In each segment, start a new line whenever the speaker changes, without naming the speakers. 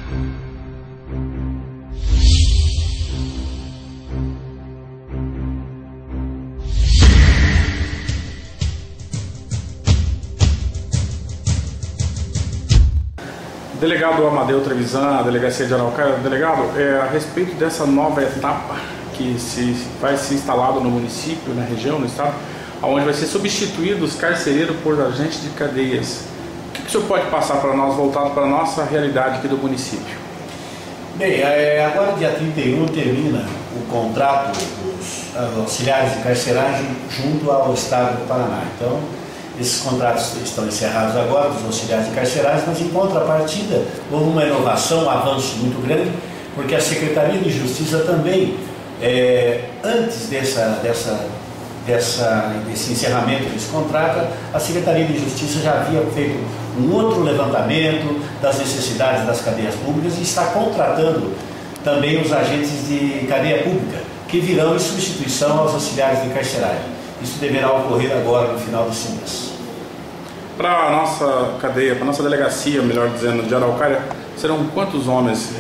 Delegado Amadeu Trevisan, Delegacia de Araucária. Delegado, a respeito dessa nova etapa que vai ser instalada no município, na região, no estado, onde vai ser substituído os carcereiros por agentes de cadeias. O que o senhor pode passar para nós, voltado para a nossa realidade aqui do município?
Bem, agora dia 31 termina o contrato dos auxiliares de carceragem junto ao Estado do Paraná. Então, esses contratos estão encerrados agora, dos auxiliares de carceragem, mas em contrapartida houve uma inovação, um avanço muito grande, porque a Secretaria de Justiça também, antes desse encerramento desse contrato, a Secretaria de Justiça já havia feito um outro levantamento das necessidades das cadeias públicas e está contratando também os agentes de cadeia pública, que virão em substituição aos auxiliares de carceragem. Isso deverá ocorrer agora no final desse mês.
Para a nossa cadeia, para a nossa delegacia, melhor dizendo, de Araucária, serão quantos homens?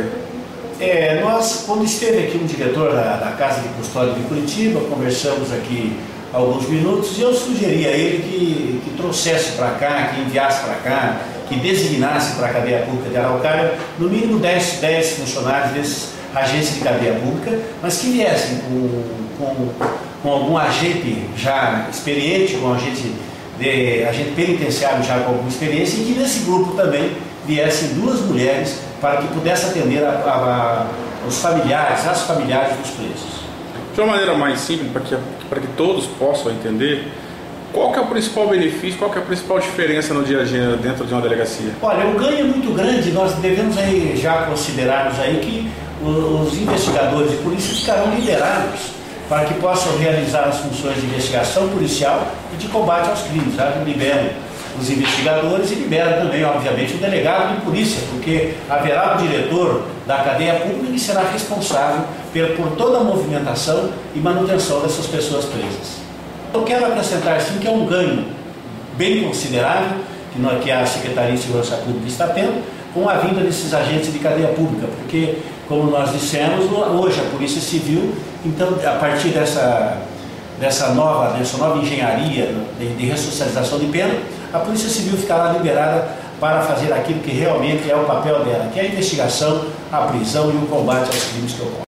Nós, quando esteve aqui um diretor da Casa de Custódia de Curitiba, conversamos aqui alguns minutos e eu sugeri a ele que trouxesse para cá, que enviasse para cá, que designasse para a cadeia pública de Araucária no mínimo 10 funcionários desses agentes de cadeia pública, mas que viessem com algum agente já experiente, com agente penitenciário já com alguma experiência, e que nesse grupo também viessem 2 mulheres para que pudesse atender os familiares, as familiares dos presos.
De uma maneira mais simples, para que todos possam entender, qual que é o principal benefício, qual que é a principal diferença no dia a dia dentro de uma delegacia? Olha,
o ganho é muito grande. Nós devemos aí já considerarmos aí que os investigadores de polícia ficarão liberados para que possam realizar as funções de investigação policial e de combate aos crimes. Liberam os investigadores e liberam também, obviamente, o delegado de polícia, porque haverá o diretor da cadeia pública que será responsável por toda a movimentação e manutenção dessas pessoas presas. Eu quero acrescentar, sim, que é um ganho bem considerável que a Secretaria de Segurança Pública está tendo com a vinda desses agentes de cadeia pública, porque, como nós dissemos, hoje a Polícia Civil, então, a partir dessa nova engenharia de ressocialização de pena, a Polícia Civil ficará liberada para fazer aquilo que realmente é o papel dela, que é a investigação, a prisão e o combate aos crimes que ocorrem.